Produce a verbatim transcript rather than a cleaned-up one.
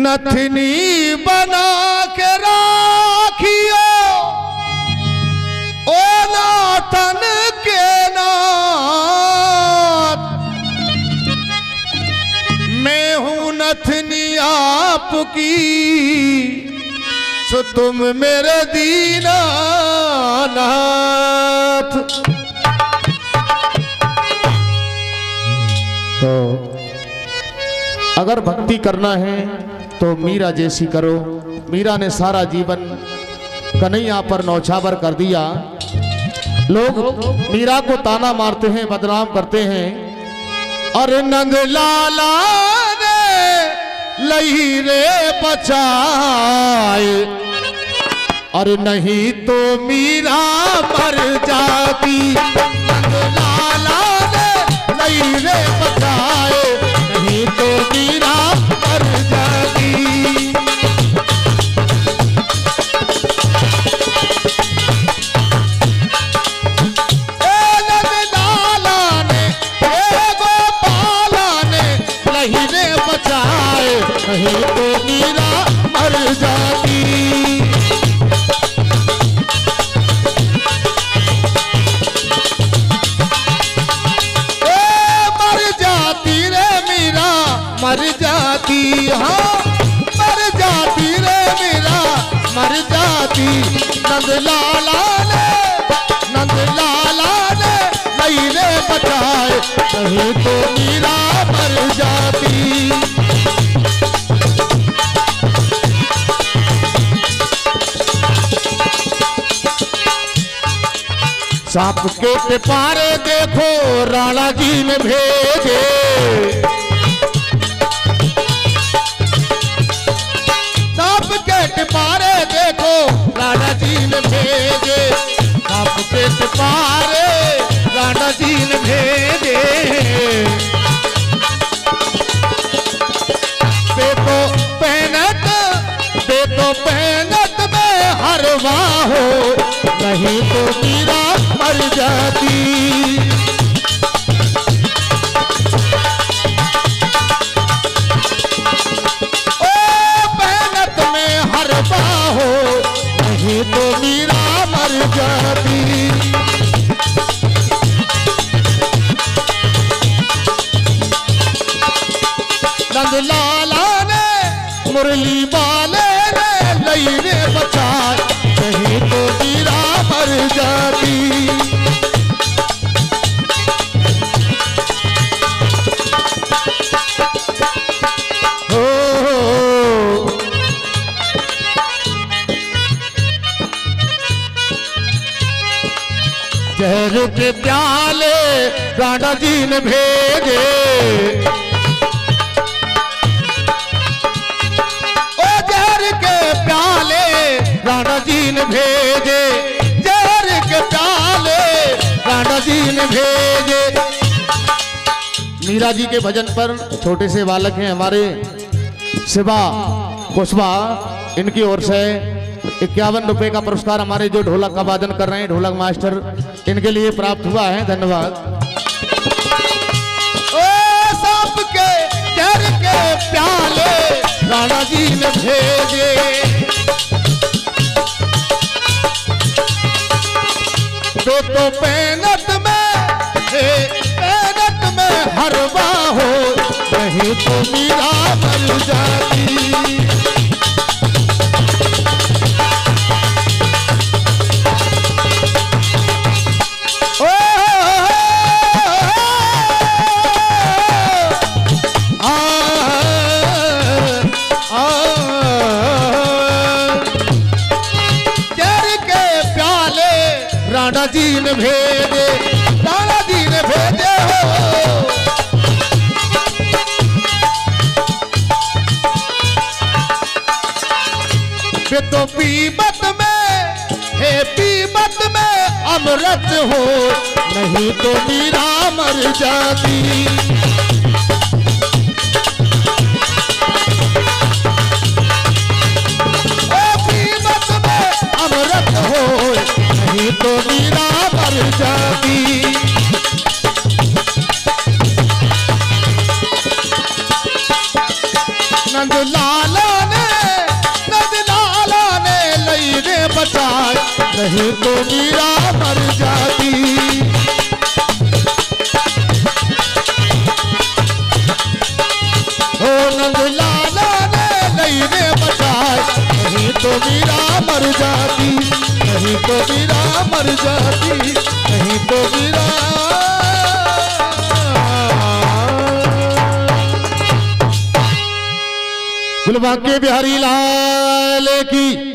नथनी बना के राखियो ओ नाथन के नाथ, मैं हूं नथनी आपकी सो तुम मेरे दीनानाथ। तो अगर भक्ति करना है तो मीरा जैसी करो। मीरा ने सारा जीवन कन्हैया पर नौछावर कर दिया। लोग मीरा को ताना मारते हैं, बदनाम करते हैं। और नंद लाला ने लही रे बचाए, और नहीं तो मीरा मर जाती। नंद लाला ने लही रे बचाए, नहीं तो मीरा मर जाती। ए नंद लाला ने, ए गोपाला ने लही रे बचाए, नहीं तो मीरा मर जाती। मर जाती, हाँ मर जाती रे मीरा मर जाती। नंद लाला ने, नंद लाला ने नहीं रे बचाए, नहीं तो मीरा मर जाती। सांप के टिपारे देखो राणा जी ने भेजे, टिपारे देखो राणा जी ने भेजे, सांप के टिपारे राणा जी ने भेजे। देखो पहनत, देखो पहनत में हरवा हो, नहीं तो मीरा मर जाती। नहीं तो मीरा मर जाती। नंद लाला ने मुरली वाले ने लई रे बचाए, नहीं तो मीरा मर जाती। जहर के प्याले राणा जी ने भेजे, ओ जहर के प्याले राणा जी ने भेजे, जहर के प्याले राणा जी ने भेजे। मीरा जी के भजन पर छोटे से बालक हैं हमारे शिवा कुशवाहा, इनकी ओर से इक्यावन रुपए का पुरस्कार हमारे जो ढोलक का वादन कर रहे हैं ढोलक मास्टर, इनके लिए प्राप्त हुआ है। धन्यवाद। ओ सांप के जहर के प्याले राणा जी ने भेजे, तो तो पैनत में है, पैनत में हरवा हो, नहीं तो मीरा मर जाती। राणा जी ने भेजे, राणा जी ने भेजे हो। वे तो पीबत में है, पीबत में अमृत हो, नहीं तो मीरा मर जाती। ओ पीबत में अमृत हो, नहीं तो मीरा मर जाती। नंद लाला बचाए, नहीं तो मीरा मर जाती। ओ नंद लाला ने नहीं ने बचाए, नहीं तो मीरा मर जाती, नहीं तो मीरा मर जाती, नहीं तो मीरा। गुलबाग के बिहारी लाल की